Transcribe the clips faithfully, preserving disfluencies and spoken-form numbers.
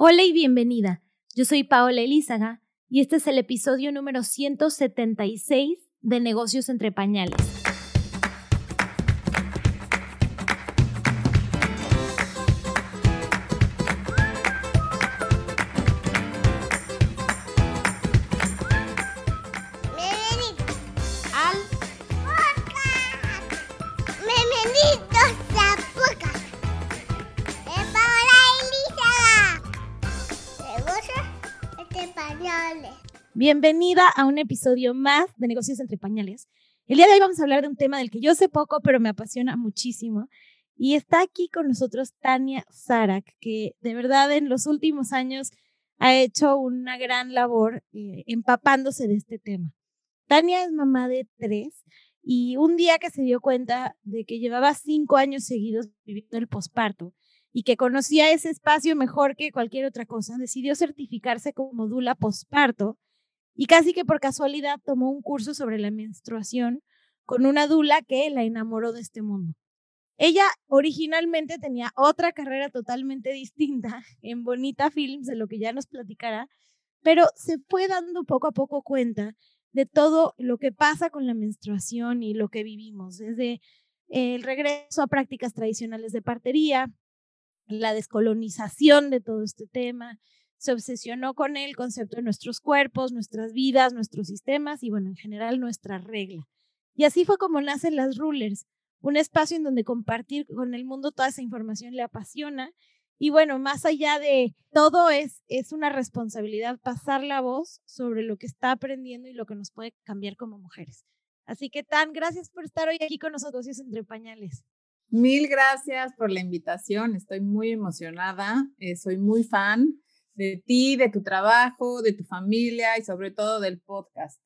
Hola y bienvenida. Yo soy Paola Elízaga y este es el episodio número ciento setenta y seis de Negocios entre Pañales. Bienvenida a un episodio más de Negocios entre Pañales. El día de hoy vamos a hablar de un tema del que yo sé poco, pero me apasiona muchísimo. Y está aquí con nosotros Tania Sarac, que de verdad en los últimos años ha hecho una gran labor eh, empapándose de este tema. Tania es mamá de tres y un día que se dio cuenta de que llevaba cinco años seguidos viviendo el posparto y que conocía ese espacio mejor que cualquier otra cosa, decidió certificarse como dula posparto. Y casi que por casualidad tomó un curso sobre la menstruación con una dula que la enamoró de este mundo. Ella originalmente tenía otra carrera totalmente distinta en Bonita Films, de lo que ya nos platicará, pero se fue dando poco a poco cuenta de todo lo que pasa con la menstruación y lo que vivimos, desde el regreso a prácticas tradicionales de partería, la descolonización de todo este tema. Se obsesionó con el concepto de nuestros cuerpos, nuestras vidas, nuestros sistemas y, bueno, en general nuestra regla. Y así fue como nacen las Rulers, un espacio en donde compartir con el mundo toda esa información le apasiona. Y bueno, más allá de todo es, es una responsabilidad pasar la voz sobre lo que está aprendiendo y lo que nos puede cambiar como mujeres. Así que, Tan, gracias por estar hoy aquí con nosotros entre Pañales. Mil gracias por la invitación, estoy muy emocionada, eh, soy muy fan de ti, de tu trabajo, de tu familia y sobre todo del podcast.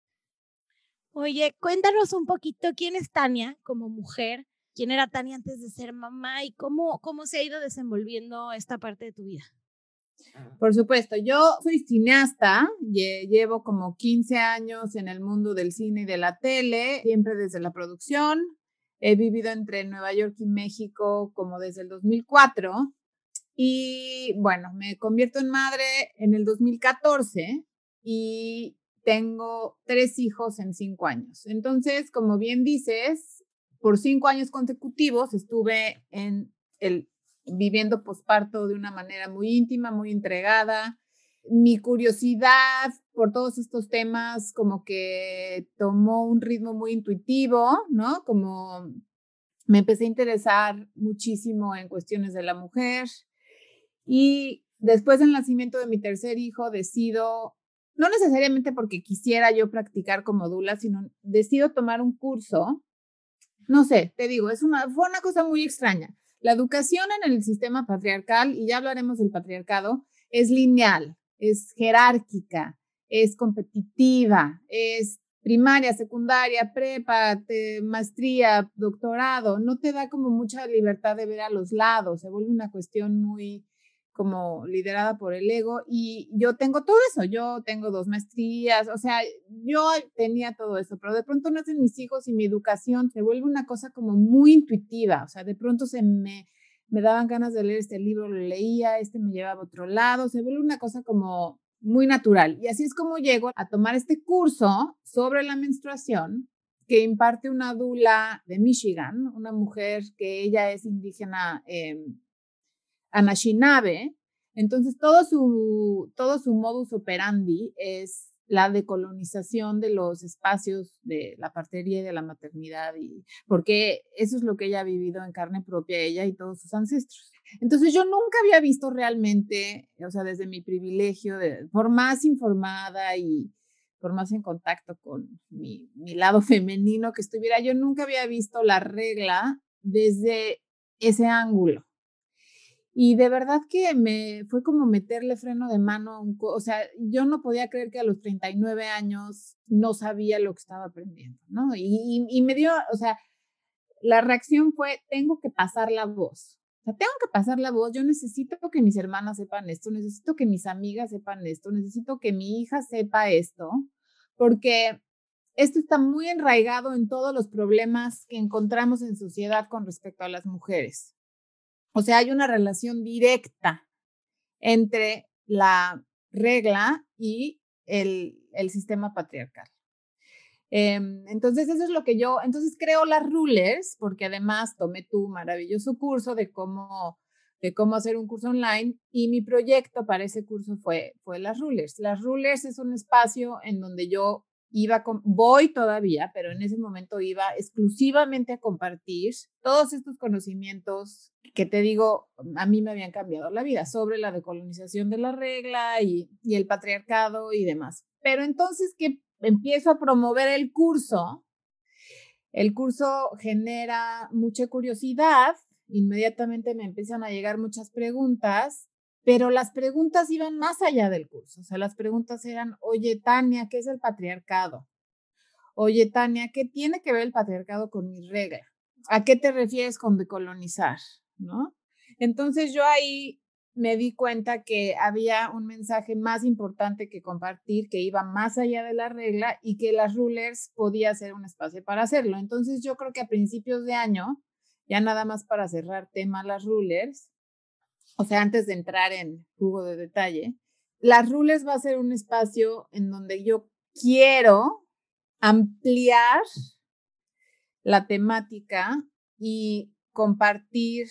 Oye, cuéntanos un poquito quién es Tania como mujer, quién era Tania antes de ser mamá y cómo, cómo se ha ido desenvolviendo esta parte de tu vida. Por supuesto, yo soy cineasta, llevo como quince años en el mundo del cine y de la tele, siempre desde la producción. He vivido entre Nueva York y México como desde el dos mil cuatro y bueno, me convierto en madre en el dos mil catorce y tengo tres hijos en cinco años. Entonces, como bien dices, por cinco años consecutivos estuve en el viviendo posparto de una manera muy íntima, muy entregada. Mi curiosidad por todos estos temas como que tomó un ritmo muy intuitivo, ¿no? Como me empecé a interesar muchísimo en cuestiones de la mujer y después del nacimiento de mi tercer hijo decido, no necesariamente porque quisiera yo practicar como dula, sino decido tomar un curso. No sé, te digo, es una, fue una cosa muy extraña. La educación en el sistema patriarcal, y ya hablaremos del patriarcado, es lineal, es jerárquica, es competitiva, es primaria, secundaria, prepa, te, maestría, doctorado, no te da como mucha libertad de ver a los lados, se vuelve una cuestión muy como liderada por el ego y yo tengo todo eso, yo tengo dos maestrías, o sea, yo tenía todo eso, pero de pronto nacen mis hijos y mi educación se vuelve una cosa como muy intuitiva, o sea, de pronto se me, me daban ganas de leer este libro, lo leía, este me llevaba a otro lado, se vuelve una cosa como muy natural y así es como llego a tomar este curso sobre la menstruación que imparte una dula de Michigan, una mujer que ella es indígena eh, Anishinaabe. Entonces todo su, todo su modus operandi es la decolonización de los espacios de la partería y de la maternidad, y, porque eso es lo que ella ha vivido en carne propia, ella y todos sus ancestros. Entonces yo nunca había visto realmente, o sea, desde mi privilegio, de, por más informada y por más en contacto con mi, mi lado femenino que estuviera, yo nunca había visto la regla desde ese ángulo. Y de verdad que me fue como meterle freno de mano a un... O sea, yo no podía creer que a los treinta y nueve años no sabía lo que estaba aprendiendo, ¿no? Y, y, y me dio, o sea, la reacción fue, tengo que pasar la voz. O sea, tengo que pasar la voz, yo necesito que mis hermanas sepan esto, necesito que mis amigas sepan esto, necesito que mi hija sepa esto, porque esto está muy enraigado en todos los problemas que encontramos en sociedad con respecto a las mujeres. O sea, hay una relación directa entre la regla y el, el sistema patriarcal. Eh, entonces, eso es lo que yo, entonces creo las rulers, porque además tomé tu maravilloso curso de cómo, de cómo hacer un curso online, y mi proyecto para ese curso fue, fue las rulers. Las rulers es un espacio en donde yo iba, con, voy todavía, pero en ese momento iba exclusivamente a compartir todos estos conocimientos que te digo, a mí me habían cambiado la vida, sobre la decolonización de la regla y, y el patriarcado y demás. Pero entonces, ¿qué? Empiezo a promover el curso, el curso genera mucha curiosidad, inmediatamente me empiezan a llegar muchas preguntas, pero las preguntas iban más allá del curso, o sea, las preguntas eran, oye, Tania, ¿qué es el patriarcado? Oye, Tania, ¿qué tiene que ver el patriarcado con mi regla? ¿A qué te refieres con decolonizar? ¿No? Entonces yo ahí me di cuenta que había un mensaje más importante que compartir, que iba más allá de la regla y que las rulers podía ser un espacio para hacerlo. Entonces yo creo que a principios de año, ya nada más para cerrar tema las rulers, o sea, antes de entrar en jugo de detalle, las rulers va a ser un espacio en donde yo quiero ampliar la temática y compartir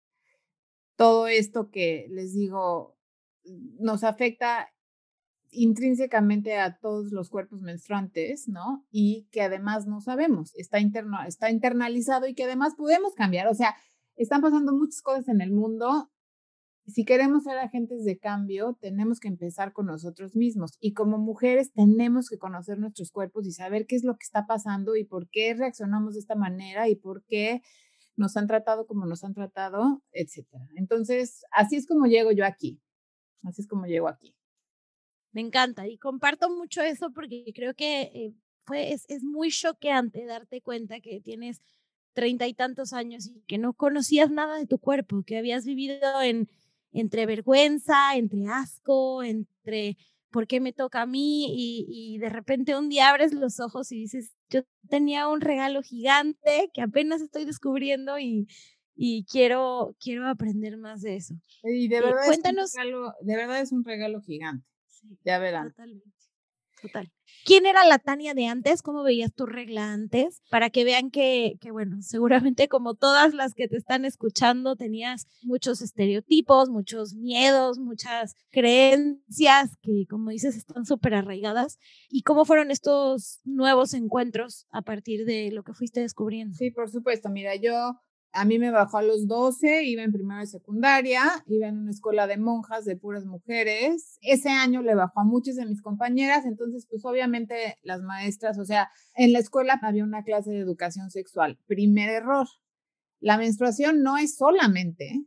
todo esto que les digo nos afecta intrínsecamente a todos los cuerpos menstruantes, ¿no? Y que además no sabemos, está, interno, está internalizado y que además podemos cambiar. O sea, están pasando muchas cosas en el mundo. Si queremos ser agentes de cambio, tenemos que empezar con nosotros mismos. Y como mujeres tenemos que conocer nuestros cuerpos y saber qué es lo que está pasando y por qué reaccionamos de esta manera y por qué nos han tratado como nos han tratado, etcétera. Entonces, así es como llego yo aquí. Así es como llego aquí. Me encanta y comparto mucho eso porque creo que eh, fue, es, es muy choqueante darte cuenta que tienes treinta y tantos años y que no conocías nada de tu cuerpo, que habías vivido en, entre vergüenza, entre asco, entre por qué me toca a mí y, y de repente un día abres los ojos y dices, yo tenía un regalo gigante que apenas estoy descubriendo y, y quiero, quiero aprender más de eso. Y de Eh, verdad, cuéntanos. es un regalo, de verdad es un regalo gigante. Sí, ya verán. Totalmente. Total. ¿Quién era la Tania de antes? ¿Cómo veías tu regla antes? Para que vean que, que, bueno, seguramente como todas las que te están escuchando, tenías muchos estereotipos, muchos miedos, muchas creencias que, como dices, están súper arraigadas. ¿Y cómo fueron estos nuevos encuentros a partir de lo que fuiste descubriendo? Sí, por supuesto. Mira, yo a mí me bajó a los doce, iba en primera y secundaria, iba en una escuela de monjas de puras mujeres. Ese año le bajó a muchas de mis compañeras, entonces pues obviamente las maestras, o sea, en la escuela había una clase de educación sexual. Primer error, la menstruación no es solamente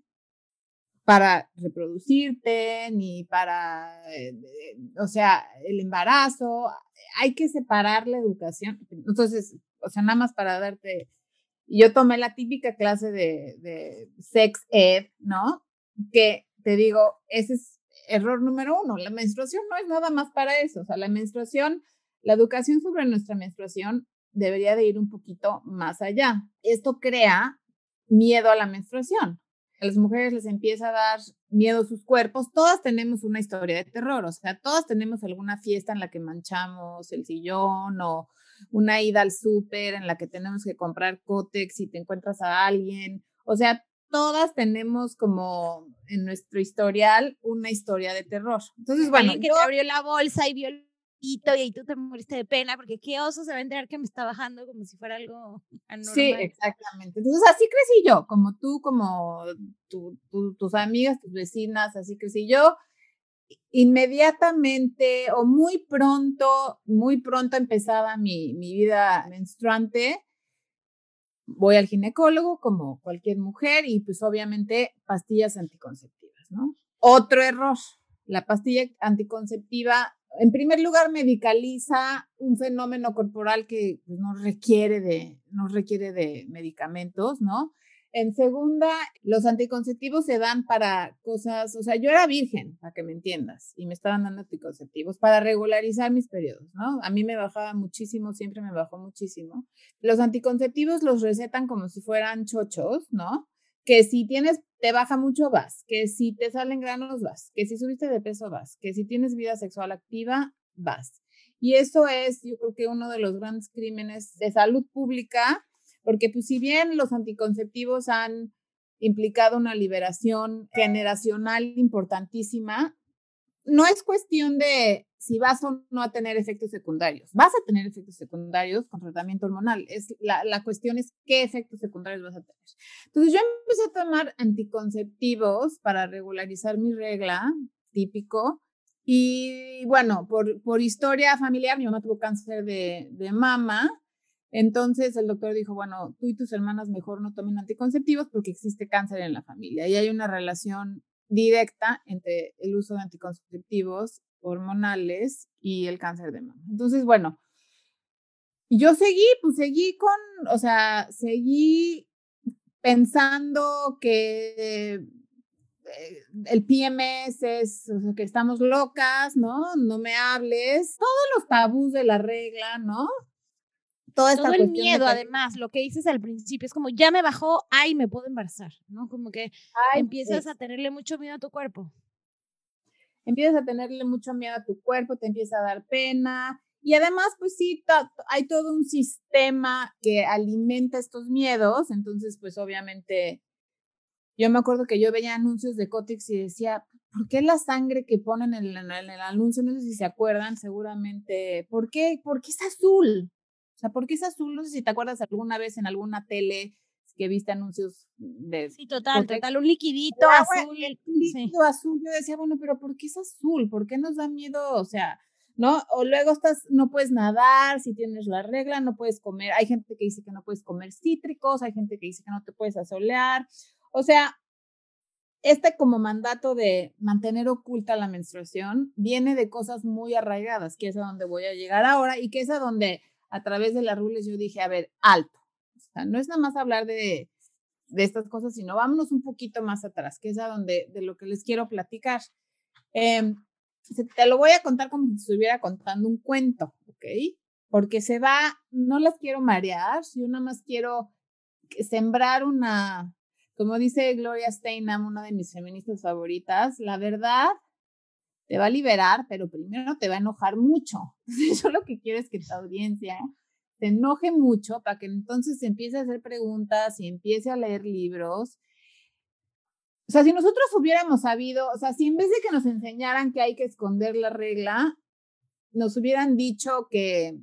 para reproducirte, ni para, eh, o sea, el embarazo, hay que separar la educación. Entonces, o sea, nada más para darte... Y yo tomé la típica clase de, de sex ed, ¿no? Que te digo, ese es error número uno. La menstruación no es nada más para eso. O sea, la menstruación, la educación sobre nuestra menstruación debería de ir un poquito más allá. Esto crea miedo a la menstruación. A las mujeres les empieza a dar miedo a sus cuerpos. Todas tenemos una historia de terror. O sea, todas tenemos alguna fiesta en la que manchamos el sillón o una ida al súper en la que tenemos que comprar Kotex y te encuentras a alguien. O sea, todas tenemos como en nuestro historial una historia de terror. Entonces, bueno, alguien que yo... te abrió la bolsa y vio el pito y ahí tú te moriste de pena porque qué oso se va a enterar que me está bajando como si fuera algo anormal. Sí, exactamente. Entonces, así crecí yo, como tú, como tu, tu, tus amigas, tus vecinas, así crecí yo. Inmediatamente o muy pronto, muy pronto empezaba mi, mi vida menstruante. Voy al ginecólogo como cualquier mujer y pues obviamente pastillas anticonceptivas, ¿no? Otro error, la pastilla anticonceptiva, en primer lugar, medicaliza un fenómeno corporal que pues, no requiere de, no requiere de medicamentos, ¿no? En segunda, los anticonceptivos se dan para cosas, o sea, yo era virgen, para que me entiendas, y me estaban dando anticonceptivos para regularizar mis periodos, ¿no? A mí me bajaba muchísimo, siempre me bajó muchísimo. Los anticonceptivos los recetan como si fueran chochos, ¿no? que si tienes, te baja mucho, vas, que si te salen granos, vas, que si subiste de peso, vas, que si tienes vida sexual activa, vas. Y eso es, yo creo que uno de los grandes crímenes de salud pública, porque pues si bien los anticonceptivos han implicado una liberación generacional importantísima, no es cuestión de si vas o no a tener efectos secundarios. Vas a tener efectos secundarios con tratamiento hormonal. Es, la, la cuestión es qué efectos secundarios vas a tener. Entonces yo empecé a tomar anticonceptivos para regularizar mi regla, típico. Y bueno, por, por historia familiar, mi mamá tuvo cáncer de, de mama. Entonces el doctor dijo, bueno, tú y tus hermanas mejor no tomen anticonceptivos porque existe cáncer en la familia. Y hay una relación directa entre el uso de anticonceptivos hormonales y el cáncer de mama. Entonces, bueno, yo seguí, pues seguí con, o sea, seguí pensando que eh, el P M S es, o sea, que estamos locas, ¿no? No me hables. Todos los tabús de la regla, ¿no? Toda esta Todo el cuestión de miedo, que, además, lo que dices al principio, es como, ya me bajó, ay, me puedo embarazar, ¿no? Como que ay, empiezas a es, tenerle mucho miedo a tu cuerpo. empiezas a tenerle mucho miedo a tu cuerpo, te empieza a dar pena. Y además, pues sí, to- hay todo un sistema que alimenta estos miedos. Entonces, pues obviamente, yo me acuerdo que yo veía anuncios de Cotex y decía, ¿por qué la sangre que ponen en el, en el anuncio? No sé si se acuerdan, seguramente. ¿Por qué? ¿Por qué es azul? O sea, ¿por qué es azul? No sé si te acuerdas alguna vez en alguna tele que viste anuncios de Sí, total, Cotex. total, un liquidito El agua, azul, el sí. líquido azul, yo decía, bueno, pero ¿por qué es azul? ¿Por qué nos da miedo? O sea, ¿no? O luego estás, no puedes nadar si tienes la regla, no puedes comer. Hay gente que dice que no puedes comer cítricos, hay gente que dice que no te puedes asolear. O sea, este como mandato de mantener oculta la menstruación viene de cosas muy arraigadas, que es a donde voy a llegar ahora y que es a donde a través de las rules yo dije, a ver, alto. O sea, no es nada más hablar de de estas cosas, sino vámonos un poquito más atrás, que es a donde, de lo que les quiero platicar. Eh, te lo voy a contar como si estuviera contando un cuento, ¿ok? Porque se va, no las quiero marear, yo nada más quiero sembrar una, como dice Gloria Steinem, una de mis feministas favoritas, la verdad te va a liberar, pero primero te va a enojar mucho. Entonces, yo lo que quiero es que tu audiencia se enoje mucho para que entonces se empiece a hacer preguntas y empiece a leer libros. O sea, si nosotros hubiéramos sabido, o sea, si en vez de que nos enseñaran que hay que esconder la regla, nos hubieran dicho que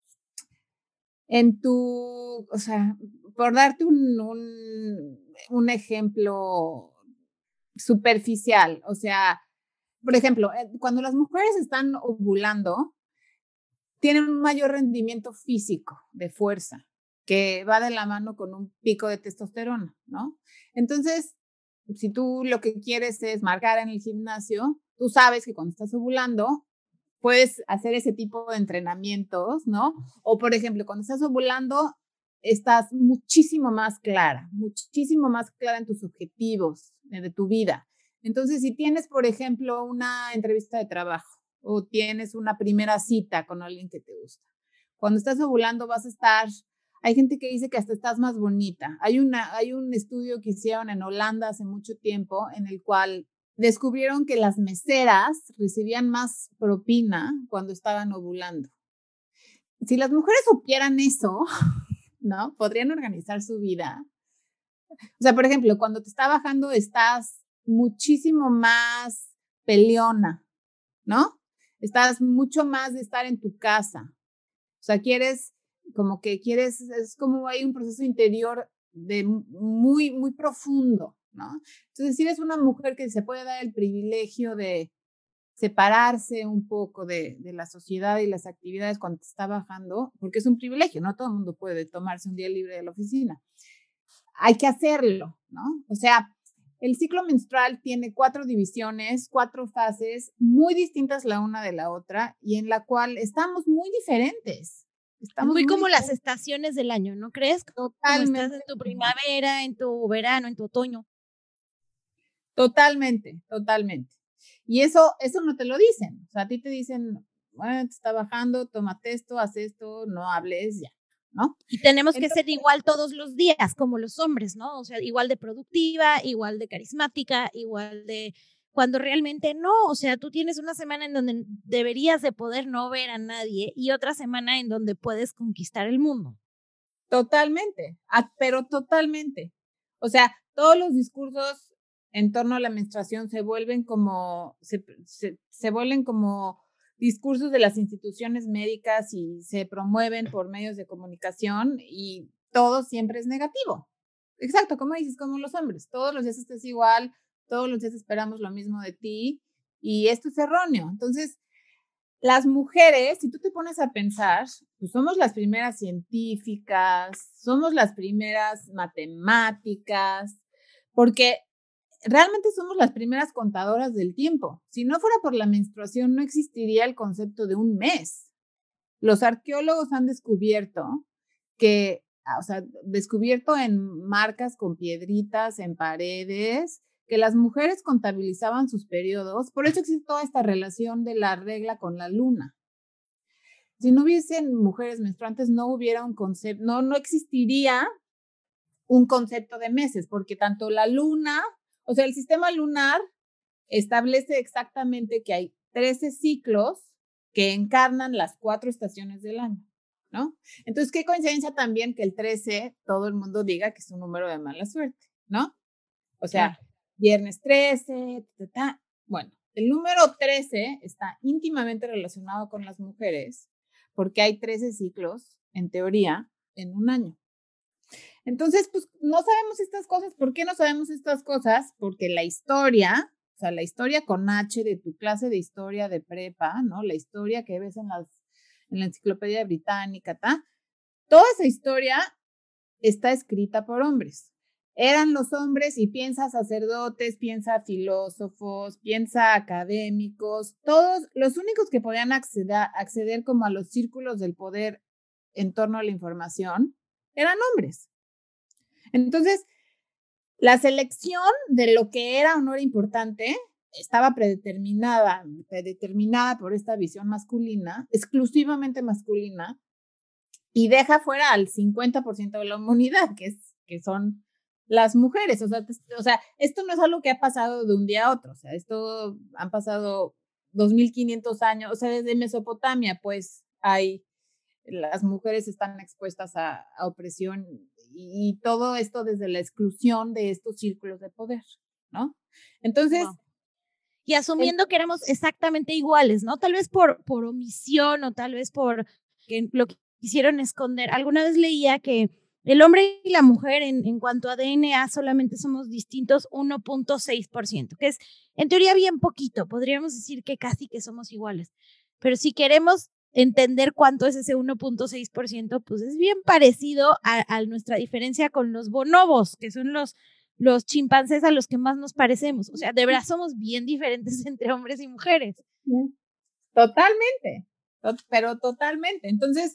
en tu, o sea, por darte un, un, un ejemplo superficial, o sea, por ejemplo, cuando las mujeres están ovulando, tienen un mayor rendimiento físico de fuerza, que va de la mano con un pico de testosterona, ¿no? Entonces, si tú lo que quieres es marcar en el gimnasio, tú sabes que cuando estás ovulando, puedes hacer ese tipo de entrenamientos, ¿no? O, por ejemplo, cuando estás ovulando, estás muchísimo más clara, muchísimo más clara en tus objetivos de, de tu vida. Entonces, si tienes, por ejemplo, una entrevista de trabajo, o tienes una primera cita con alguien que te gusta. Cuando estás ovulando vas a estar, hay gente que dice que hasta estás más bonita. Hay, una, hay un estudio que hicieron en Holanda hace mucho tiempo en el cual descubrieron que las meseras recibían más propina cuando estaban ovulando. Si las mujeres supieran eso, ¿no? Podrían organizar su vida. O sea, por ejemplo, cuando te está bajando estás muchísimo más peleona, ¿no? Estás mucho más de estar en tu casa. O sea, quieres, como que quieres, es como hay un proceso interior de muy, muy profundo, ¿no? Entonces, si eres una mujer que se puede dar el privilegio de separarse un poco de, de la sociedad y las actividades cuando te está bajando, porque es un privilegio, no todo el mundo puede tomarse un día libre de la oficina. Hay que hacerlo, ¿no? O sea, el ciclo menstrual tiene cuatro divisiones, cuatro fases muy distintas la una de la otra y en la cual estamos muy diferentes. Es Estamos muy muy como las diferentes. estaciones del año, ¿no crees? Como estás en Totalmente. tu primavera, en tu verano, en tu otoño. Totalmente, totalmente. Y eso, eso no te lo dicen. O sea, a ti te dicen, bueno, te está bajando, tómate esto, haz esto, no hables, ya. ¿no? Y tenemos que Entonces, ser igual todos los días, como los hombres, ¿no? O sea, igual de productiva, igual de carismática, igual de... Cuando realmente no, o sea, tú tienes una semana en donde deberías de poder no ver a nadie y otra semana en donde puedes conquistar el mundo. Totalmente, pero totalmente. O sea, todos los discursos en torno a la menstruación se vuelven como, se, se, se vuelven como discursos de las instituciones médicas y se promueven por medios de comunicación y todo siempre es negativo. Exacto, como dices, como los hombres, todos los días estás igual, todos los días esperamos lo mismo de ti y esto es erróneo. Entonces, las mujeres, si tú te pones a pensar, pues somos las primeras científicas, somos las primeras matemáticas, porque realmente somos las primeras contadoras del tiempo. Si no fuera por la menstruación, no existiría el concepto de un mes. Los arqueólogos han descubierto que, o sea, descubierto en marcas con piedritas, en paredes, que las mujeres contabilizaban sus periodos. Por eso existe toda esta relación de la regla con la luna. Si no hubiesen mujeres menstruantes, no hubiera un concepto, no, no existiría un concepto de meses, porque tanto la luna, o sea, el sistema lunar establece exactamente que hay trece ciclos que encarnan las cuatro estaciones del año, ¿no? Entonces, qué coincidencia también que el trece, todo el mundo diga que es un número de mala suerte, ¿no? O sea, claro. Viernes trece, ta, ta, ta. Bueno, el número trece está íntimamente relacionado con las mujeres porque hay trece ciclos, en teoría, en un año. Entonces, pues no sabemos estas cosas. ¿Por qué no sabemos estas cosas? Porque la historia, o sea, la historia con H de tu clase de historia de prepa, ¿no? La historia que ves en, las, en la enciclopedia británica, ¿tá? Toda esa historia está escrita por hombres. Eran los hombres y piensa sacerdotes, piensa filósofos, piensa académicos, todos los únicos que podían acceder, acceder como a los círculos del poder en torno a la información eran hombres. Entonces, la selección de lo que era o no era importante estaba predeterminada, predeterminada por esta visión masculina, exclusivamente masculina, y deja fuera al cincuenta por ciento de la humanidad, que, es, que son las mujeres. O sea, o sea, esto no es algo que ha pasado de un día a otro, o sea, esto han pasado dos mil quinientos años, o sea, desde Mesopotamia, pues hay, las mujeres están expuestas a, a opresión y, y todo esto desde la exclusión de estos círculos de poder, ¿no? Entonces... Wow. Y asumiendo el, que éramos exactamente iguales, ¿no? Tal vez por, por omisión o tal vez por que lo que quisieron esconder. Alguna vez leía que el hombre y la mujer en, en cuanto a D N A solamente somos distintos uno punto seis por ciento, que es en teoría bien poquito, podríamos decir que casi que somos iguales, pero si queremos entender cuánto es ese uno punto seis por ciento, pues es bien parecido a, a nuestra diferencia con los bonobos, que son los, los chimpancés a los que más nos parecemos. O sea, de verdad somos bien diferentes entre hombres y mujeres. Totalmente, pero totalmente. Entonces,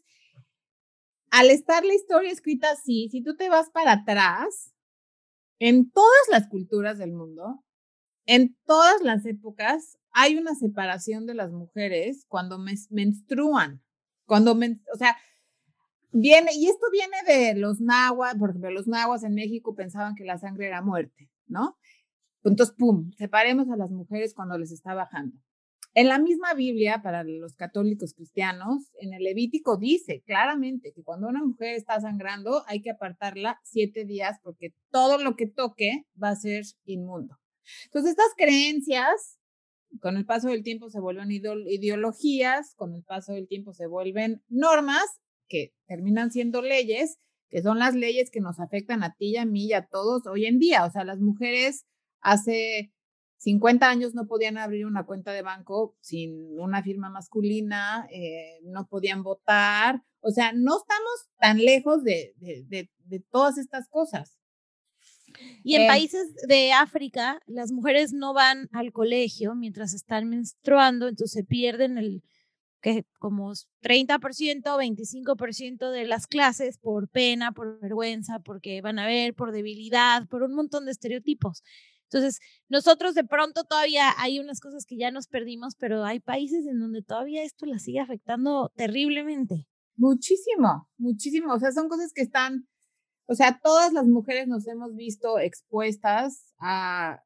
al estar la historia escrita así, si tú te vas para atrás, en todas las culturas del mundo, en todas las épocas, hay una separación de las mujeres cuando menstruan, cuando, men o sea, viene, y esto viene de los nahuas, por ejemplo, los nahuas en México pensaban que la sangre era muerte, ¿no? Entonces, pum, separemos a las mujeres cuando les está bajando. En la misma Biblia, para los católicos cristianos, en el Levítico dice claramente que cuando una mujer está sangrando hay que apartarla siete días porque todo lo que toque va a ser inmundo. Entonces, estas creencias, con el paso del tiempo se vuelven ideologías, con el paso del tiempo se vuelven normas que terminan siendo leyes, que son las leyes que nos afectan a ti y a mí y a todos hoy en día. O sea, las mujeres hace cincuenta años no podían abrir una cuenta de banco sin una firma masculina, eh, no podían votar, o sea, no estamos tan lejos de, de, de, de todas estas cosas. Y en eh, países de África, las mujeres no van al colegio mientras están menstruando, entonces se pierden el que como treinta por ciento, veinticinco por ciento de las clases por pena, por vergüenza, porque van a ver, por debilidad, por un montón de estereotipos. Entonces, nosotros de pronto todavía hay unas cosas que ya nos perdimos, pero hay países en donde todavía esto la sigue afectando terriblemente. Muchísimo, muchísimo. O sea, son cosas que están, o sea, todas las mujeres nos hemos visto expuestas a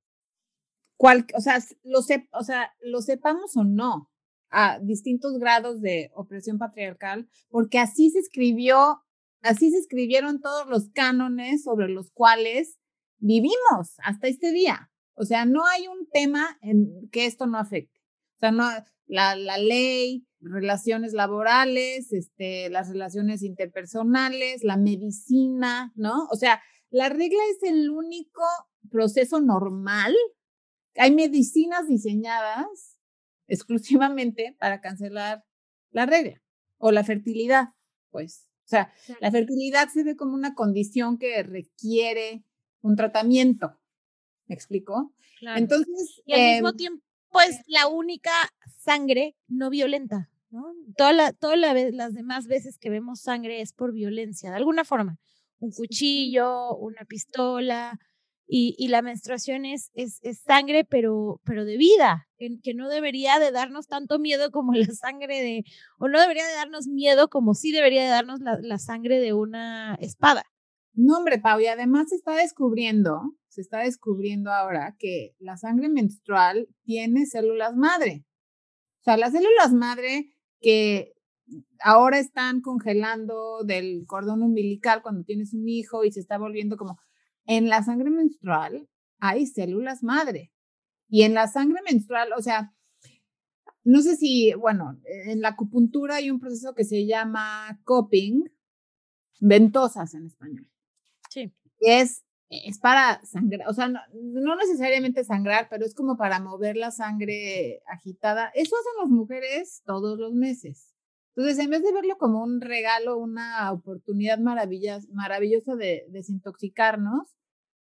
cual, o sea, lo sep, o sea, lo sepamos o no, a distintos grados de opresión patriarcal, porque así se escribió, así se escribieron todos los cánones sobre los cuales vivimos hasta este día. O sea, no hay un tema en que esto no afecte. O sea, no, la, la ley, relaciones laborales, este, las relaciones interpersonales, la medicina, ¿no? O sea, la regla es el único proceso normal. Hay medicinas diseñadas exclusivamente para cancelar la regla o la fertilidad, pues. O sea, claro. La fertilidad se ve como una condición que requiere un tratamiento. ¿Me explico? Claro. Entonces, y al eh, mismo tiempo, pues la única sangre no violenta, ¿no? Toda la, toda la vez, las demás veces que vemos sangre es por violencia, de alguna forma. Un cuchillo, una pistola, y, y la menstruación es, es, es sangre, pero, pero de vida, que, que no debería de darnos tanto miedo como la sangre de, o no debería de darnos miedo como sí debería de darnos la, la sangre de una espada. No, hombre, Pau, y además se está descubriendo, se está descubriendo ahora que la sangre menstrual tiene células madre. O sea, las células madre que ahora están congelando del cordón umbilical cuando tienes un hijo y se está volviendo como... En la sangre menstrual hay células madre. Y en la sangre menstrual, o sea, no sé si, bueno, en la acupuntura hay un proceso que se llama cupping, ventosas en español. Sí. Es, es para sangrar, o sea, no, no necesariamente sangrar, pero es como para mover la sangre agitada. Eso hacen las mujeres todos los meses. Entonces, en vez de verlo como un regalo, una oportunidad maravillosa de desintoxicarnos,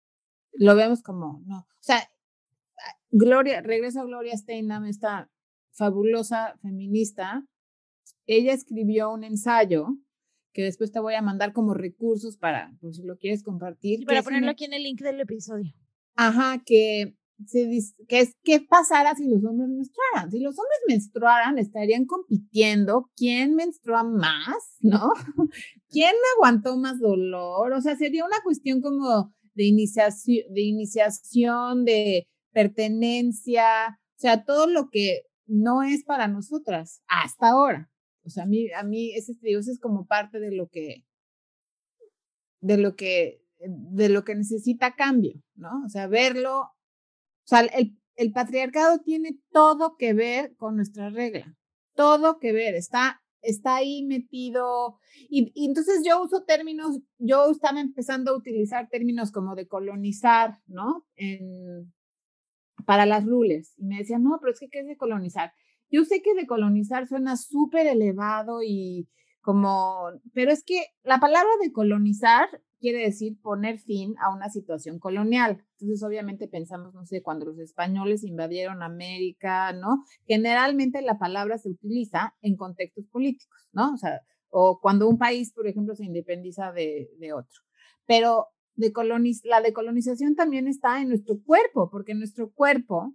lo vemos como, no. O sea, Gloria, regreso a Gloria Steinem, esta fabulosa feminista. Ella escribió un ensayo que después te voy a mandar como recursos para, por si lo quieres compartir. Sí, para ponerlo un... aquí en el link del episodio. Ajá, que, se dice, que es qué pasara si los hombres menstruaran. Si los hombres menstruaran, estarían compitiendo quién menstrua más, ¿no? ¿Quién aguantó más dolor? O sea, sería una cuestión como de iniciación, de iniciación, de pertenencia, o sea, todo lo que no es para nosotras hasta ahora. O sea, a mí, a mí ese, ese es como parte de lo que, de lo que, de lo que necesita cambio, ¿no? O sea, verlo, o sea, el, el patriarcado tiene todo que ver con nuestra regla, todo que ver, está, está ahí metido, y, y entonces yo uso términos, yo estaba empezando a utilizar términos como de colonizar, ¿no? En, para las rulers, y me decían, no, pero es que ¿qué es de colonizar? Yo sé que decolonizar suena súper elevado y como, pero es que la palabra decolonizar quiere decir poner fin a una situación colonial. Entonces, obviamente pensamos, no sé, cuando los españoles invadieron América, ¿no? Generalmente la palabra se utiliza en contextos políticos, ¿no? O sea, o cuando un país, por ejemplo, se independiza de, de otro. Pero decoloniz- la decolonización también está en nuestro cuerpo, porque nuestro cuerpo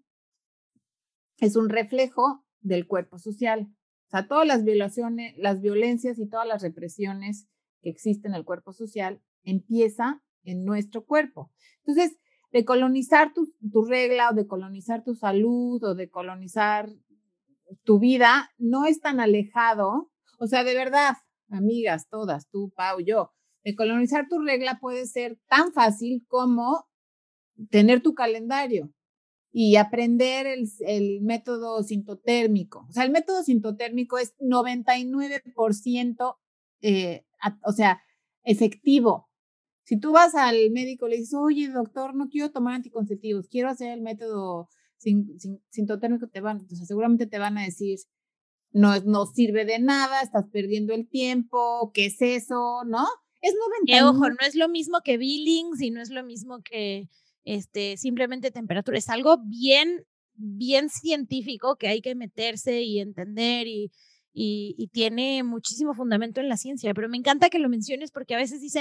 es un reflejo del cuerpo social. O sea, todas las violaciones, las violencias y todas las represiones que existen en el cuerpo social empieza en nuestro cuerpo. Entonces, decolonizar tu, tu regla o decolonizar tu salud o decolonizar tu vida no es tan alejado. O sea, de verdad, amigas, todas, tú, Pau, yo, decolonizar tu regla puede ser tan fácil como tener tu calendario y aprender el, el método sintotérmico. O sea, el método sintotérmico es noventa y nueve por ciento, eh, a, o sea, efectivo. Si tú vas al médico y le dices, oye, doctor, no quiero tomar anticonceptivos, quiero hacer el método sin, sin, sintotérmico, te van, o sea, seguramente te van a decir, no, no sirve de nada, estás perdiendo el tiempo, ¿qué es eso? ¿No? Es noventa y nueve. Y ojo, no es lo mismo que Billings y no es lo mismo que este, simplemente temperatura. Es algo bien, bien científico que hay que meterse y entender y, y, y tiene muchísimo fundamento en la ciencia. Pero me encanta que lo menciones porque a veces dicen,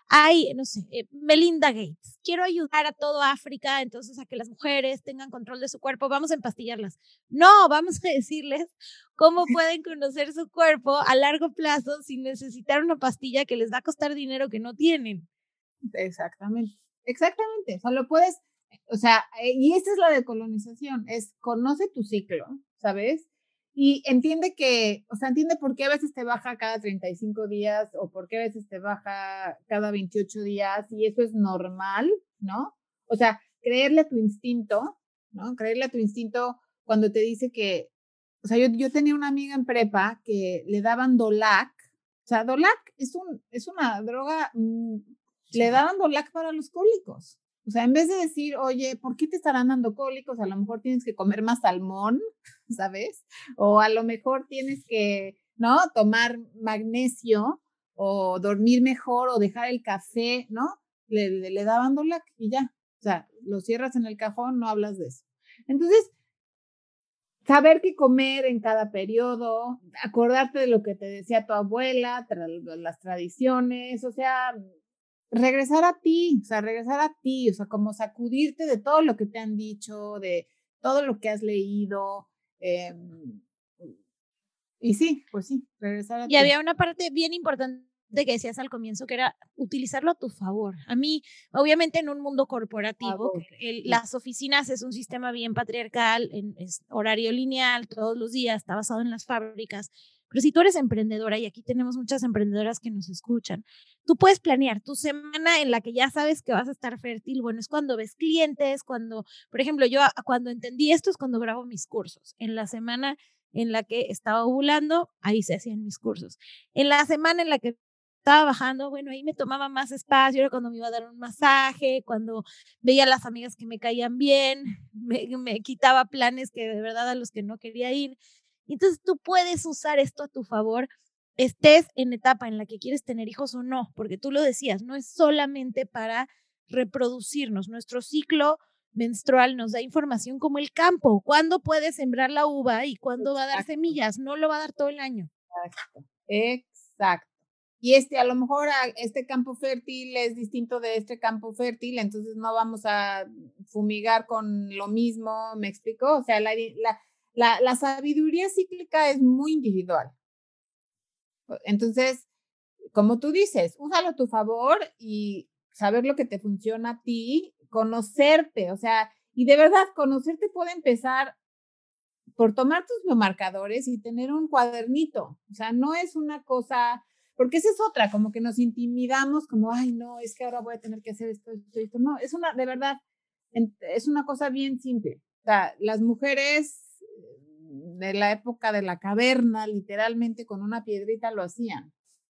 hay, no sé, eh, Melinda Gates, quiero ayudar a todo África, entonces a que las mujeres tengan control de su cuerpo, vamos a empastillarlas. No, vamos a decirles cómo pueden conocer su cuerpo a largo plazo sin necesitar una pastilla que les va a costar dinero que no tienen. Exactamente, exactamente, o sea, lo puedes, o sea, y esa es la decolonización, es conoce tu ciclo, ¿sabes? Y entiende que, o sea, entiende por qué a veces te baja cada treinta y cinco días o por qué a veces te baja cada veintiocho días y eso es normal, ¿no? O sea, creerle a tu instinto, ¿no? Creerle a tu instinto cuando te dice que, o sea, yo, yo tenía una amiga en prepa que le daban Dolac, o sea, Dolac es, un, es una droga, mmm, le daban Dolac para los cólicos. O sea, en vez de decir, oye, ¿por qué te estarán dando cólicos? A lo mejor tienes que comer más salmón, ¿sabes? O a lo mejor tienes que, ¿no? Tomar magnesio o dormir mejor o dejar el café, ¿no? Le, le, le daban Dolac y ya. O sea, lo cierras en el cajón, no hablas de eso. Entonces, saber qué comer en cada periodo, acordarte de lo que te decía tu abuela, tra las tradiciones, o sea, regresar a ti, o sea, regresar a ti, o sea, como sacudirte de todo lo que te han dicho, de todo lo que has leído. Eh, y sí, pues sí, regresar a Y ti. había una parte bien importante que decías al comienzo, que era utilizarlo a tu favor. A mí, obviamente en un mundo corporativo, Favor, el, sí. las oficinas es un sistema bien patriarcal, en, es horario lineal, todos los días, está basado en las fábricas. Pero si tú eres emprendedora, y aquí tenemos muchas emprendedoras que nos escuchan, tú puedes planear tu semana en la que ya sabes que vas a estar fértil. Bueno, es cuando ves clientes, cuando, por ejemplo, yo cuando entendí esto es cuando grabo mis cursos. En la semana en la que estaba ovulando, ahí se hacían mis cursos. En la semana en la que estaba bajando, bueno, ahí me tomaba más espacio, era cuando me iba a dar un masaje, cuando veía a las amigas que me caían bien, me, me quitaba planes que de verdad a los que no quería ir. Entonces tú puedes usar esto a tu favor, estés en etapa en la que quieres tener hijos o no, porque tú lo decías, no es solamente para reproducirnos, nuestro ciclo menstrual nos da información como el campo, cuándo puede sembrar la uva y cuándo va a dar semillas, no lo va a dar todo el año. Exacto, exacto. Y este, a lo mejor a este campo fértil es distinto de este campo fértil, entonces no vamos a fumigar con lo mismo, ¿me explico? O sea, la, la, la, la sabiduría cíclica es muy individual. Entonces, como tú dices, úsalo a tu favor y saber lo que te funciona a ti, conocerte, o sea, y de verdad, conocerte puede empezar por tomar tus biomarcadores y tener un cuadernito. O sea, no es una cosa, porque esa es otra, como que nos intimidamos, como, ay, no, es que ahora voy a tener que hacer esto, esto, esto. No, es una, de verdad, es una cosa bien simple. O sea, las mujeres de la época de la caverna, literalmente con una piedrita lo hacían.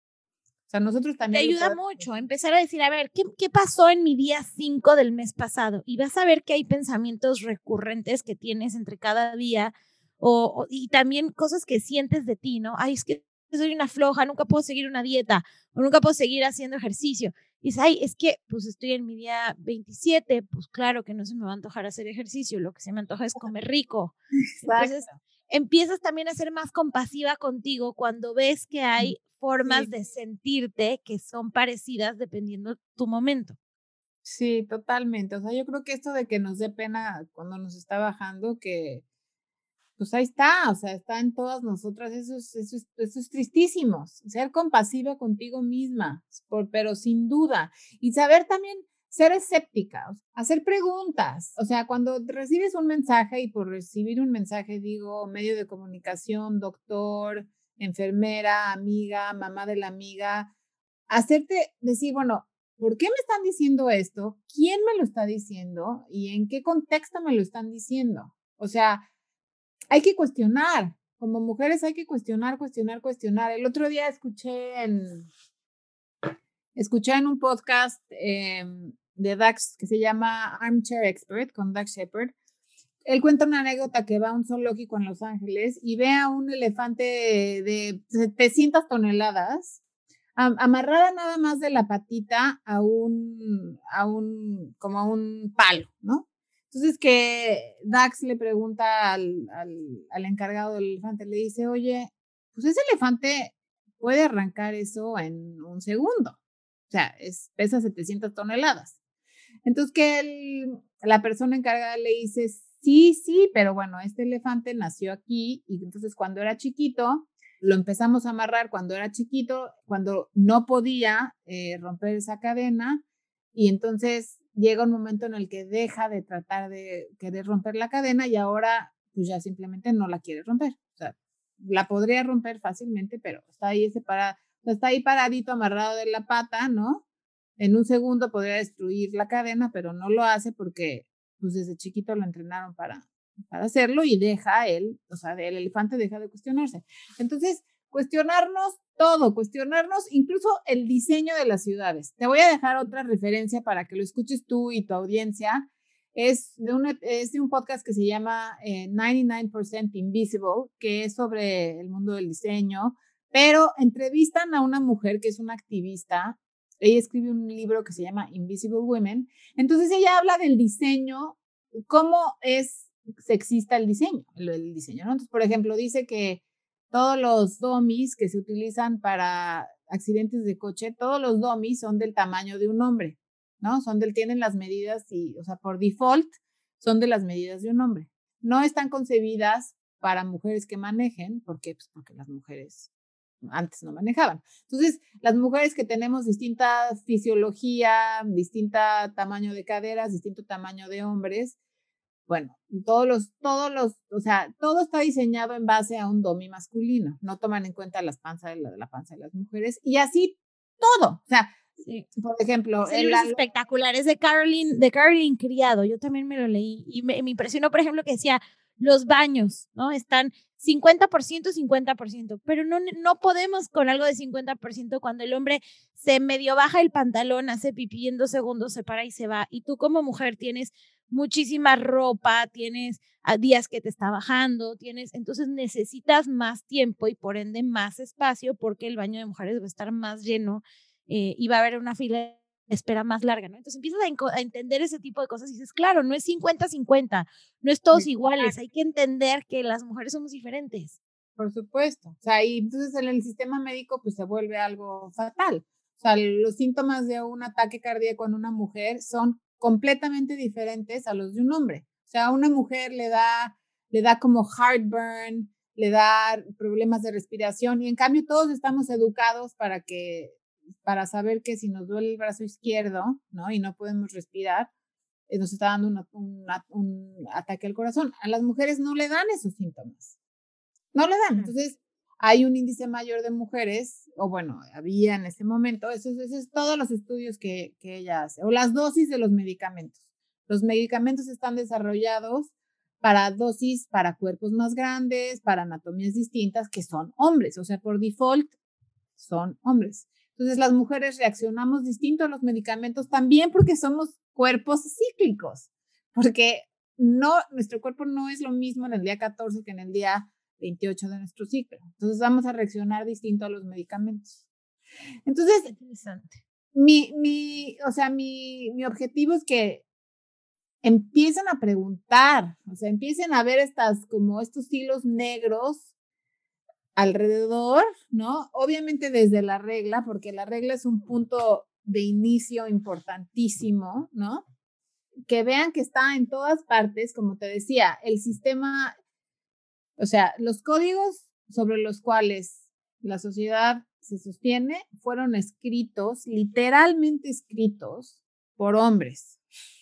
O sea, nosotros también. Te ayuda mucho a empezar a decir, a ver, ¿qué, ¿qué pasó en mi día cinco del mes pasado? Y vas a ver que hay pensamientos recurrentes que tienes entre cada día o, o, y también cosas que sientes de ti, ¿no? Ay, es que soy una floja, nunca puedo seguir una dieta o nunca puedo seguir haciendo ejercicio. Y dices, ay, es que pues estoy en mi día veintisiete, pues claro que no se me va a antojar hacer ejercicio, lo que se me antoja es comer rico. Exacto. Entonces, empiezas también a ser más compasiva contigo cuando ves que hay formas sí. de sentirte que son parecidas dependiendo tu momento. Sí, totalmente. O sea, yo creo que esto de que nos dé pena cuando nos está bajando, que pues ahí está, o sea, está en todas nosotras, eso es, eso es, eso es tristísimo, ser compasiva contigo misma, por, pero sin duda, y saber también ser escéptica, o sea, hacer preguntas, o sea, cuando recibes un mensaje, y por recibir un mensaje digo medio de comunicación, doctor, enfermera, amiga, mamá de la amiga, hacerte decir, bueno, ¿por qué me están diciendo esto? ¿Quién me lo está diciendo? ¿Y en qué contexto me lo están diciendo? O sea, hay que cuestionar, como mujeres hay que cuestionar, cuestionar, cuestionar. El otro día escuché en, escuché en un podcast eh, de Dax que se llama Armchair Expert con Dax Shepard. Él cuenta una anécdota que va a un zoológico en Los Ángeles y ve a un elefante de, de setecientas toneladas amarrada nada más de la patita a un, a un, como a un palo, ¿no? Entonces que Dax le pregunta al, al, al encargado del elefante, le dice, oye, pues ese elefante puede arrancar eso en un segundo. O sea, es, pesa setecientas toneladas. Entonces, que el, la persona encargada le dice, sí, sí, pero bueno, este elefante nació aquí y entonces cuando era chiquito, lo empezamos a amarrar cuando era chiquito, cuando no podía eh, romper esa cadena y entonces llega un momento en el que deja de tratar de querer romper la cadena y ahora pues ya simplemente no la quiere romper. O sea, la podría romper fácilmente, pero está ahí separada, o sea, está ahí paradito, amarrado de la pata, ¿no? En un segundo podría destruir la cadena, pero no lo hace porque pues desde chiquito lo entrenaron para, para hacerlo y deja él, o sea, el elefante deja de cuestionarse. Entonces, cuestionarnos todo, cuestionarnos incluso el diseño de las ciudades. Te voy a dejar otra referencia para que lo escuches tú y tu audiencia. Es de un, es de un podcast que se llama eh, noventa y nueve por ciento Invisible, que es sobre el mundo del diseño, pero entrevistan a una mujer que es una activista. Ella escribe un libro que se llama Invisible Women. Entonces ella habla del diseño, cómo es sexista el diseño, el, el diseño, ¿no? Entonces, por ejemplo, dice que todos los dummies que se utilizan para accidentes de coche, todos los dummies son del tamaño de un hombre, ¿no? Son del, tienen las medidas y, o sea, por default, son de las medidas de un hombre. No están concebidas para mujeres que manejen, ¿por qué? Pues porque las mujeres antes no manejaban. Entonces, las mujeres que tenemos distinta fisiología, distinta tamaño de caderas, distinto tamaño de hombres, bueno, todos los, todos los, o sea, todo está diseñado en base a un domi masculino. No toman en cuenta las panzas de la, la panza de las mujeres y así todo. O sea, sí. Por ejemplo, el libro es espectacular, es de Caroline, de Caroline Criado. Yo también me lo leí y me, me impresionó, por ejemplo, que decía los baños, ¿no? Están cincuenta por ciento, cincuenta por ciento, pero no, no podemos con algo de cincuenta por ciento cuando el hombre se medio baja el pantalón, hace pipí en dos segundos, se para y se va. Y tú como mujer tienes muchísima ropa, tienes a días que te está bajando, tienes, entonces necesitas más tiempo y por ende más espacio porque el baño de mujeres va a estar más lleno eh, y va a haber una fila de espera más larga, ¿no? Entonces empiezas a, a entender ese tipo de cosas y dices, claro, no es cincuenta cincuenta, no es todos iguales, hay que entender que las mujeres somos diferentes. Por supuesto, o sea, y entonces en el sistema médico pues se vuelve algo fatal. O sea, los síntomas de un ataque cardíaco en una mujer son completamente diferentes a los de un hombre. O sea, a una mujer le da, le da como heartburn, le da problemas de respiración y en cambio todos estamos educados para que, para saber que si nos duele el brazo izquierdo, ¿no? Y no podemos respirar, eh, nos está dando una, una, un ataque al corazón. A las mujeres no le dan esos síntomas. No le dan. Entonces, hay un índice mayor de mujeres, o bueno, había en ese momento, esos eso es todos los estudios que, que ella hace, o las dosis de los medicamentos. Los medicamentos están desarrollados para dosis, para cuerpos más grandes, para anatomías distintas, que son hombres, o sea, por default son hombres. Entonces, las mujeres reaccionamos distinto a los medicamentos también porque somos cuerpos cíclicos, porque no, nuestro cuerpo no es lo mismo en el día catorce que en el día veintiocho de nuestro ciclo. Entonces vamos a reaccionar distinto a los medicamentos. Entonces, interesante. Mi, mi, o sea, mi, mi objetivo es que empiecen a preguntar, o sea, empiecen a ver estas, como estos hilos negros alrededor, ¿no? Obviamente desde la regla, porque la regla es un punto de inicio importantísimo, ¿no? Que vean que está en todas partes, como te decía, el sistema. O sea, los códigos sobre los cuales la sociedad se sostiene fueron escritos, literalmente escritos, por hombres.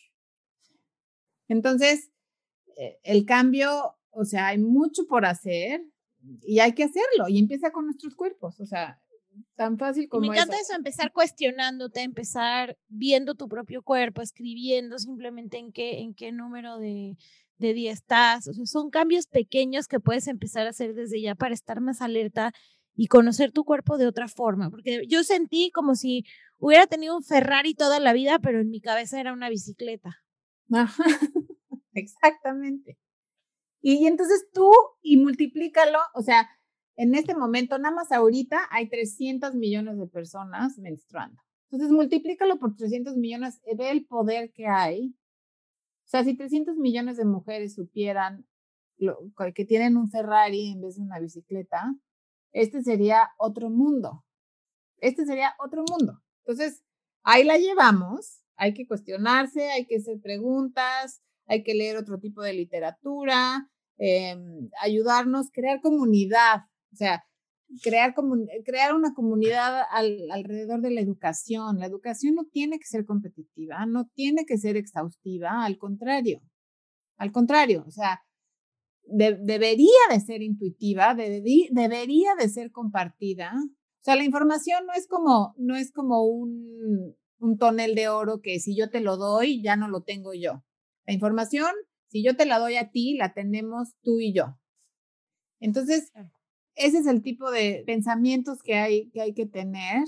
Entonces, el cambio, o sea, hay mucho por hacer y hay que hacerlo y empieza con nuestros cuerpos, o sea, tan fácil como eso. Me encanta eso. eso, empezar cuestionándote, empezar viendo tu propio cuerpo, escribiendo simplemente en qué, en qué número de, de día estás. O sea, son cambios pequeños que puedes empezar a hacer desde ya para estar más alerta y conocer tu cuerpo de otra forma. Porque yo sentí como si hubiera tenido un Ferrari toda la vida, pero en mi cabeza era una bicicleta. Ajá, exactamente. Y, y entonces tú, y multiplícalo, o sea, en este momento, nada más ahorita, hay trescientos millones de personas menstruando. Entonces, multiplícalo por trescientos millones, ve el poder que hay. O sea, si trescientos millones de mujeres supieran lo, que tienen un Ferrari en vez de una bicicleta, este sería otro mundo. Este sería otro mundo. Entonces, ahí la llevamos, hay que cuestionarse, hay que hacer preguntas, hay que leer otro tipo de literatura, eh, ayudarnos, crear comunidad, o sea, crear, comun crear una comunidad al, alrededor de la educación. La educación no tiene que ser competitiva, no tiene que ser exhaustiva, al contrario, al contrario, o sea, de, debería de ser intuitiva, de, de, debería de ser compartida. O sea, la información no es como, no es como un, un tonel de oro que si yo te lo doy, ya no lo tengo yo. La información, si yo te la doy a ti, la tenemos tú y yo. Entonces, ese es el tipo de pensamientos que hay que, hay que tener.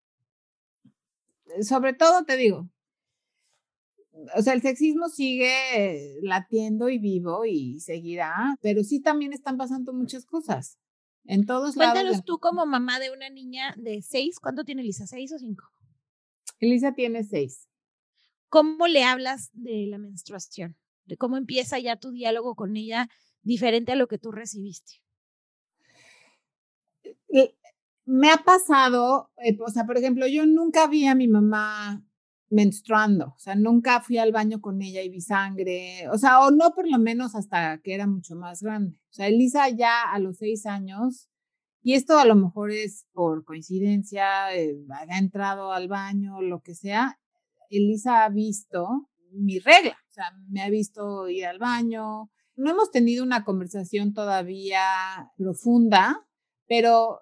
Sobre todo, te digo, o sea, el sexismo sigue latiendo y vivo y seguirá, pero sí también están pasando muchas cosas en todos lados. Cuéntanos tú como mamá de una niña de seis, ¿cuánto tiene Elisa? ¿Seis o cinco? Elisa tiene seis. ¿Cómo le hablas de la menstruación? ¿De cómo empieza ya tu diálogo con ella diferente a lo que tú recibiste? Me ha pasado, eh, o sea, por ejemplo, yo nunca vi a mi mamá menstruando, o sea, nunca fui al baño con ella y vi sangre, o sea, o no por lo menos hasta que era mucho más grande. O sea, Elisa ya a los seis años, y esto a lo mejor es por coincidencia, eh, ha entrado al baño, lo que sea, Elisa ha visto mi regla, o sea, me ha visto ir al baño. No hemos tenido una conversación todavía profunda, pero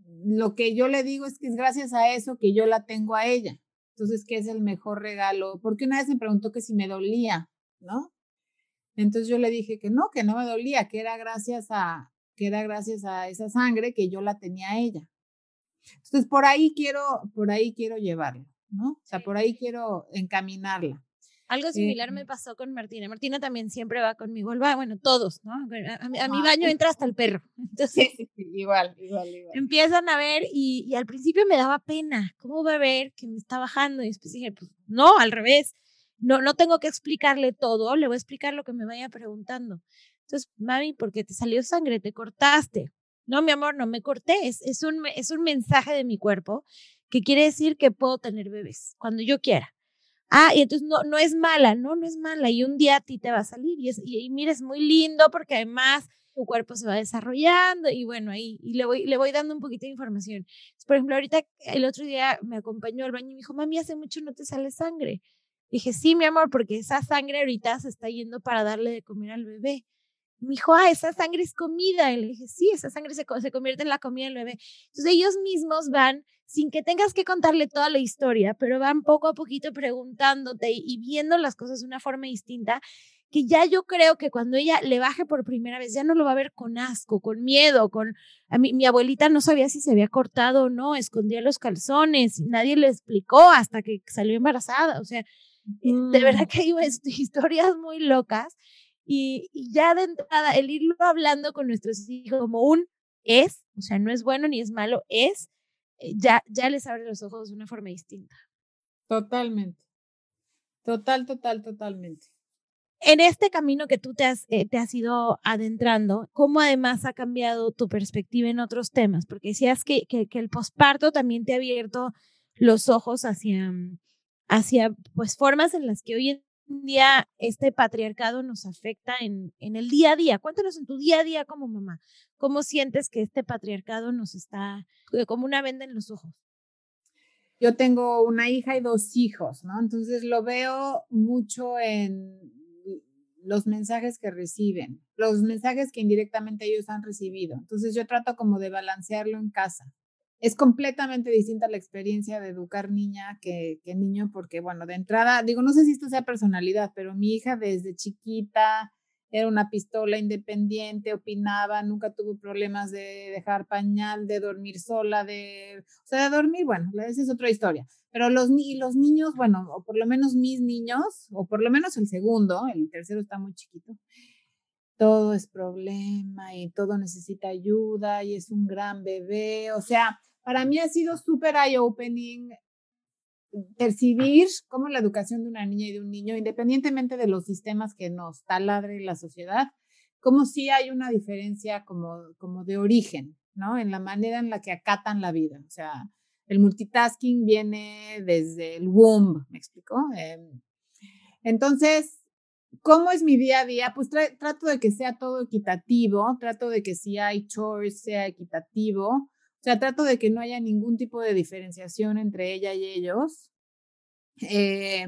lo que yo le digo es que es gracias a eso que yo la tengo a ella. Entonces, ¿qué es el mejor regalo? Porque una vez me preguntó que si me dolía, ¿no? Entonces yo le dije que no, que no me dolía, que era gracias a, que era gracias a esa sangre que yo la tenía a ella. Entonces, por ahí quiero, por ahí quiero llevarla, ¿no? O sea, por ahí quiero encaminarla. Algo similar eh, me pasó con Martina. Martina también siempre va conmigo al baño, bueno, todos, ¿no? A, a, a mi baño entra hasta el perro. Entonces, sí, sí, sí, igual, igual, igual. Empiezan a ver y, y al principio me daba pena. ¿Cómo va a ver que me está bajando? Y después dije, pues no, al revés. No, no tengo que explicarle todo, le voy a explicar lo que me vaya preguntando. Entonces, mami, ¿por qué te salió sangre? ¿Te cortaste? No, mi amor, no me corté. Es, es, un, es un mensaje de mi cuerpo que quiere decir que puedo tener bebés cuando yo quiera. Ah, y entonces no, no es mala, no, no es mala. Y un día a ti te va a salir. Y, es, y, y mira, es muy lindo porque además tu cuerpo se va desarrollando y bueno, ahí y le, voy, le voy dando un poquito de información. Por ejemplo, ahorita el otro día me acompañó al baño y me dijo, mami, hace mucho no te sale sangre. Dije, sí, mi amor, porque esa sangre ahorita se está yendo para darle de comer al bebé. Me dijo, ah, esa sangre es comida. Y le dije, sí, esa sangre se, se convierte en la comida del bebé. Entonces ellos mismos van, sin que tengas que contarle toda la historia, pero van poco a poquito preguntándote y, y viendo las cosas de una forma distinta, que ya yo creo que cuando ella le baje por primera vez, ya no lo va a ver con asco, con miedo, con... A mí, mi abuelita no sabía si se había cortado o no, escondía los calzones, nadie le explicó hasta que salió embarazada. O sea, mm. de verdad que hay historias muy locas. Y, y ya de entrada, el irlo hablando con nuestros hijos como un es, o sea, no es bueno ni es malo, es, eh, ya, ya les abre los ojos de una forma distinta. Totalmente. Total, total, totalmente. En este camino que tú te has, eh, te has ido adentrando, ¿cómo además ha cambiado tu perspectiva en otros temas? Porque decías que, que, que el posparto también te ha abierto los ojos hacia, hacia pues, formas en las que hoy en día este patriarcado nos afecta en, en el día a día. Cuéntanos en tu día a día como mamá, ¿cómo sientes que este patriarcado nos está como una venda en los ojos? Yo tengo una hija y dos hijos, ¿no? Entonces lo veo mucho en los mensajes que reciben, los mensajes que indirectamente ellos han recibido. Entonces yo trato como de balancearlo en casa. Es completamente distinta la experiencia de educar niña que, que niño, porque bueno, de entrada, digo, no sé si esto sea personalidad, pero mi hija desde chiquita era una pistola independiente, opinaba, nunca tuvo problemas de dejar pañal, de dormir sola, de, o sea, de dormir, bueno, esa es otra historia. Pero los, los niños, bueno, o por lo menos mis niños, o por lo menos el segundo, el tercero está muy chiquito, todo es problema y todo necesita ayuda y es un gran bebé. O sea, para mí ha sido súper eye-opening percibir cómo la educación de una niña y de un niño, independientemente de los sistemas que nos taladre la sociedad, como sí hay una diferencia como, como de origen, ¿no? En la manera en la que acatan la vida. O sea, el multitasking viene desde el womb, ¿me explico? Eh, entonces, ¿cómo es mi día a día? Pues tra- trato de que sea todo equitativo, trato de que si hay chores sea equitativo, o sea, trato de que no haya ningún tipo de diferenciación entre ella y ellos. Eh,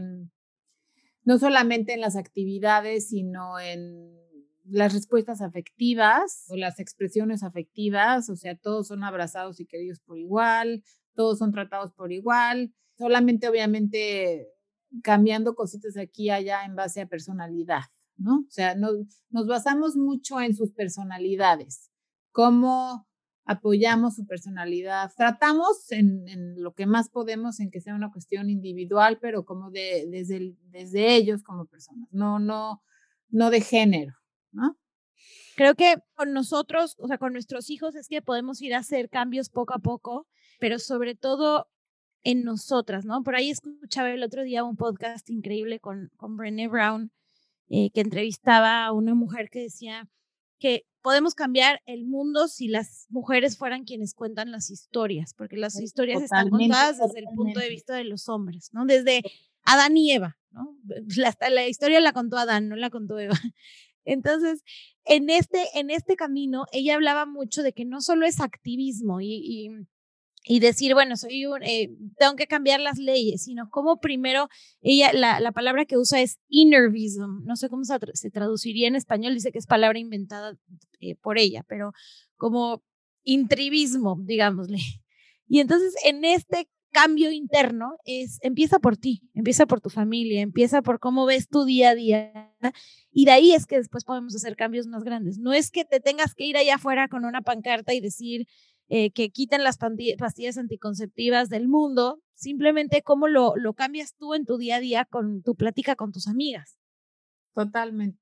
no solamente en las actividades, sino en las respuestas afectivas o las expresiones afectivas, o sea, todos son abrazados y queridos por igual, todos son tratados por igual, solamente obviamente cambiando cositas aquí y allá en base a personalidad, ¿no? O sea, nos, nos basamos mucho en sus personalidades, cómo apoyamos su personalidad, tratamos en, en lo que más podemos en que sea una cuestión individual, pero como de, desde, el, desde ellos como personas, no, no, no de género, ¿no? Creo que con nosotros, o sea, con nuestros hijos es que podemos ir a hacer cambios poco a poco, pero sobre todo en nosotras, ¿no? Por ahí escuchaba el otro día un podcast increíble con, con Brené Brown, eh, que entrevistaba a una mujer que decía que podemos cambiar el mundo si las mujeres fueran quienes cuentan las historias, porque las historias están Totalmente, contadas desde el punto de vista de los hombres, ¿no? Desde Adán y Eva, ¿no? La, la historia la contó Adán, no la contó Eva. Entonces, en este, en este camino, ella hablaba mucho de que no solo es activismo y, y, y decir, bueno, soy un, eh, tengo que cambiar las leyes, sino como primero, ella, la, la palabra que usa es innervism, no sé cómo se, se traduciría en español, dice que es palabra inventada eh, por ella, pero como intrivismo, digámosle. Y entonces, en este cambio interno es, empieza por ti, empieza por tu familia, empieza por cómo ves tu día a día y de ahí es que después podemos hacer cambios más grandes. No es que te tengas que ir allá afuera con una pancarta y decir eh, que quiten las pastillas anticonceptivas del mundo, simplemente cómo lo, lo cambias tú en tu día a día con tu plática con tus amigas. Totalmente,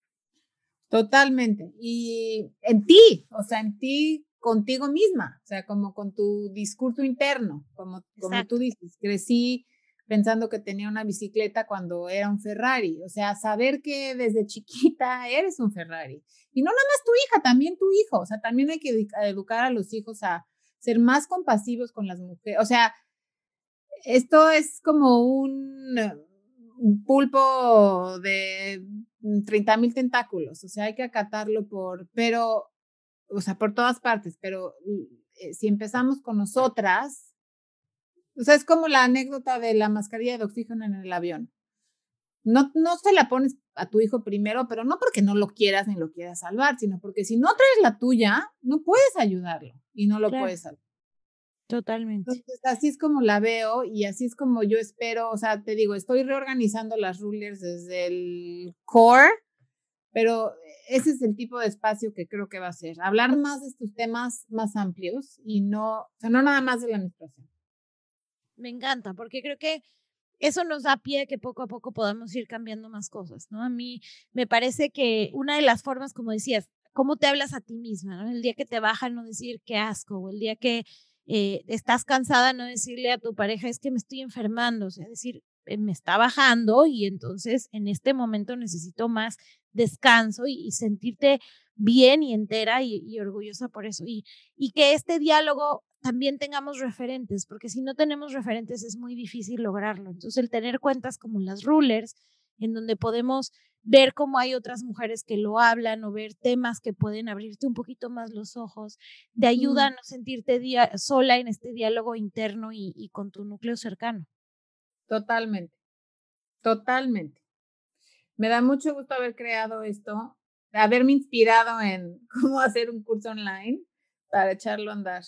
totalmente. Y en ti, o sea, en ti contigo misma, o sea, como con tu discurso interno, como, como tú dices, crecí pensando que tenía una bicicleta cuando era un Ferrari, o sea, saber que desde chiquita eres un Ferrari. Y no nada más tu hija, también tu hijo, o sea, también hay que educar a los hijos a ser más compasivos con las mujeres, o sea, esto es como un, un pulpo de treinta mil tentáculos, o sea, hay que acatarlo por, pero o sea, por todas partes, pero eh, si empezamos con nosotras, o sea, es como la anécdota de la mascarilla de oxígeno en el avión. No, no se la pones a tu hijo primero, pero no porque no lo quieras ni lo quieras salvar, sino porque si no traes la tuya, no puedes ayudarlo y no lo claro. puedes salvar. Totalmente. Entonces, así es como la veo y así es como yo espero, o sea, te digo, estoy reorganizando las rulers desde el core, pero ese es el tipo de espacio que creo que va a ser. Hablar más de estos temas más amplios y no, o sea, no nada más de la menstruación. Me encanta, porque creo que eso nos da pie que poco a poco podamos ir cambiando más cosas, ¿no? A mí me parece que una de las formas, como decías, cómo te hablas a ti misma, ¿no? El día que te baja, no decir qué asco, o el día que eh, estás cansada, no decirle a tu pareja, es que me estoy enfermando, o sea, decir, eh, me está bajando y entonces en este momento necesito más descanso y, y sentirte bien y entera y, y orgullosa por eso. Y, y que este diálogo también tengamos referentes, porque si no tenemos referentes es muy difícil lograrlo. Entonces, el tener cuentas como las rulers, en donde podemos ver cómo hay otras mujeres que lo hablan o ver temas que pueden abrirte un poquito más los ojos, te ayuda a no sentirte dia- sola en este diálogo interno y, y con tu núcleo cercano. Totalmente, totalmente. Me da mucho gusto haber creado esto, haberme inspirado en cómo hacer un curso online para echarlo a andar.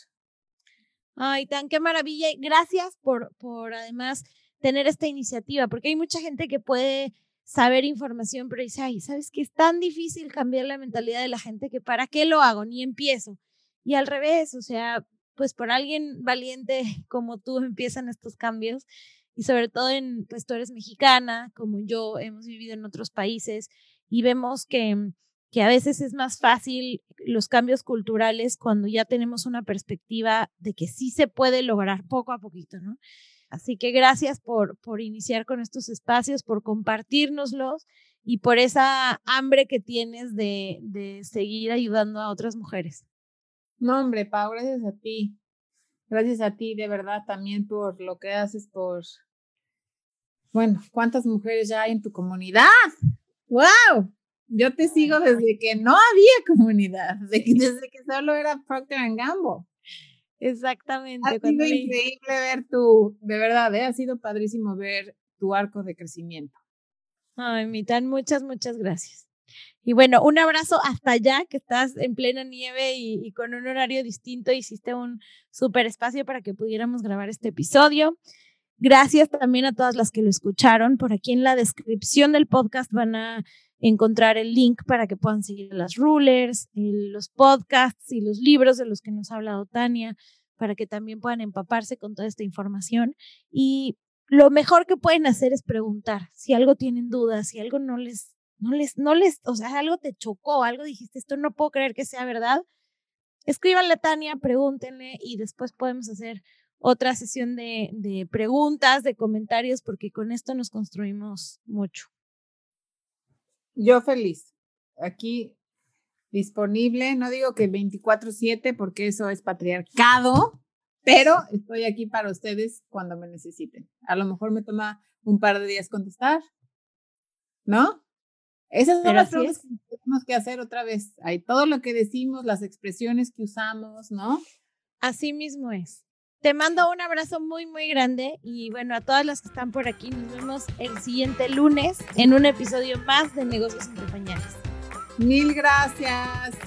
Ay, tan qué maravilla. Gracias por, por además tener esta iniciativa, porque hay mucha gente que puede saber información, pero dice, ay, ¿sabes qué? Es tan difícil cambiar la mentalidad de la gente que para qué lo hago, ni empiezo. Y al revés, o sea, pues por alguien valiente como tú empiezan estos cambios y sobre todo en, pues tú eres mexicana, como yo, hemos vivido en otros países y vemos que que a veces es más fácil los cambios culturales cuando ya tenemos una perspectiva de que sí se puede lograr poco a poquito, ¿no? Así que gracias por, por iniciar con estos espacios, por compartírnoslos y por esa hambre que tienes de, de seguir ayudando a otras mujeres. No, hombre, Pau, gracias a ti. Gracias a ti, de verdad, también por lo que haces, por, bueno, ¿cuántas mujeres ya hay en tu comunidad? ¡Wow! Yo te sigo desde que no había comunidad, desde que, desde que solo era Procter and Gamble. Exactamente. Ha sido increíble ver tu, de verdad, ¿eh? Ha sido padrísimo ver tu arco de crecimiento. Ay, Mitán, muchas, muchas gracias. Y bueno, un abrazo hasta allá, que estás en plena nieve y, y con un horario distinto. Hiciste un súper espacio para que pudiéramos grabar este episodio. Gracias también a todas las que lo escucharon. Por aquí en la descripción del podcast van a encontrar el link para que puedan seguir las rulers, los podcasts y los libros de los que nos ha hablado Tania, para que también puedan empaparse con toda esta información. Y lo mejor que pueden hacer es preguntar. Si algo tienen dudas, si algo no les, no les, no les, o sea, algo te chocó, algo dijiste, esto no puedo creer que sea verdad, escríbanle a Tania, pregúntenle y después podemos hacer otra sesión de, de preguntas, de comentarios, porque con esto nos construimos mucho. Yo feliz. Aquí disponible, no digo que veinticuatro siete porque eso es patriarcado, pero estoy aquí para ustedes cuando me necesiten. A lo mejor me toma un par de días contestar, ¿no? Esas son pero las preguntas es. que tenemos que hacer otra vez. Hay todo lo que decimos, las expresiones que usamos, ¿no? Así mismo es. Te mando un abrazo muy, muy grande y bueno, a todas las que están por aquí, nos vemos el siguiente lunes en un episodio más de Negocios Entre Pañales. Mil gracias.